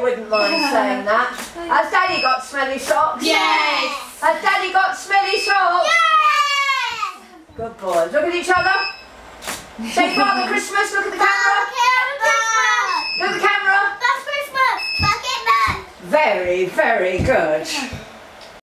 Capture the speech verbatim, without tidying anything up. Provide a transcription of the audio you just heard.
wouldn't mind saying that. Has Daddy got smelly socks? Yes! Has Daddy got smelly socks? Yes! Good boys. Look at each other. Say Father Christmas. Look at the camera. Look at the camera. That's Christmas! Back it back! Very, very good.